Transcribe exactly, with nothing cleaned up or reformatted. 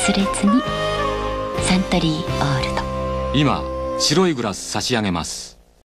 忘れずに。サントリーオールド。 今白いグラス差し上げます。